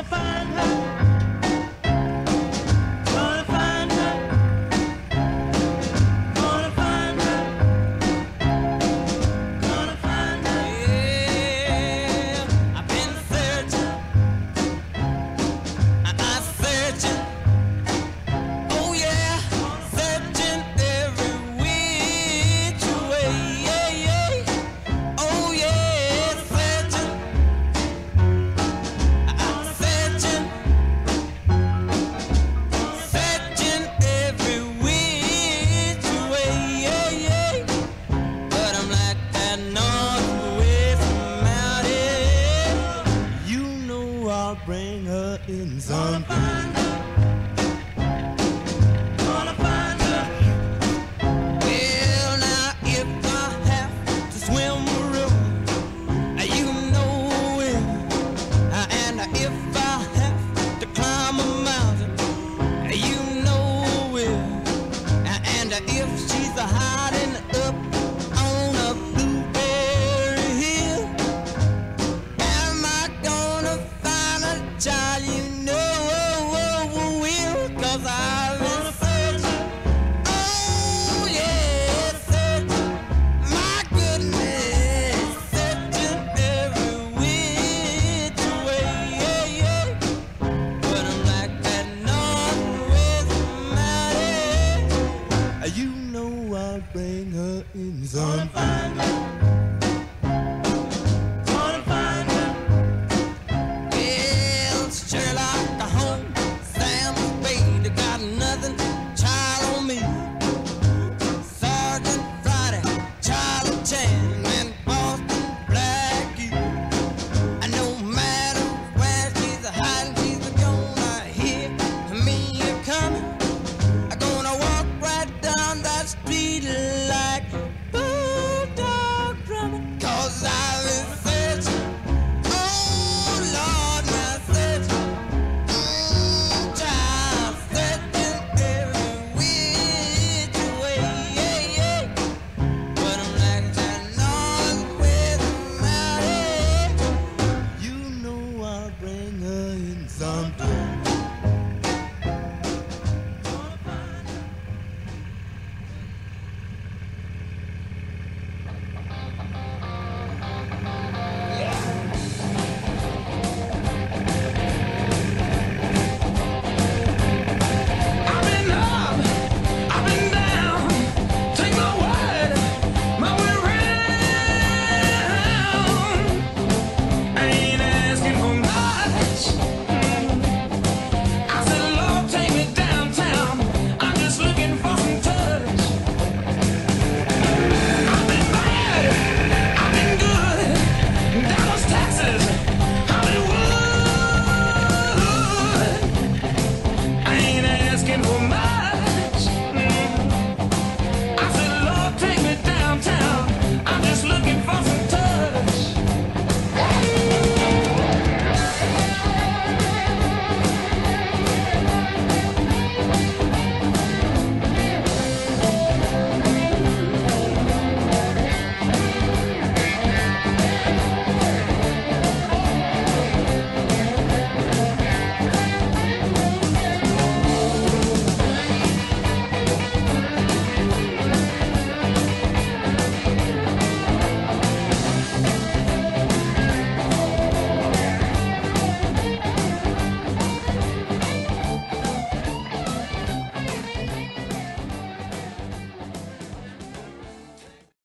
Gonna find her. Gonna find her. Gonna find her. Gonna find her. Yeah, I've been searching. I'm searching. Oh yeah, searching every which way. Yeah, yeah. Oh yeah, searching. I'm searching. Searching every which way. Yeah, yeah. But I'm like that northwest mountain. You know I'll bring her in someday. Gonna find her. Well, now if I have to swim a river, you know it. And if I have to climb a mountain, you know it. And if she's hiding up on a blueberry hill, am I gonna find a child? You know will, 'cause I've been searching. Oh yeah, searching. My goodness, searching every which way. Yeah, yeah. But I'm like that northwest mountain. You know I'll bring her in someday.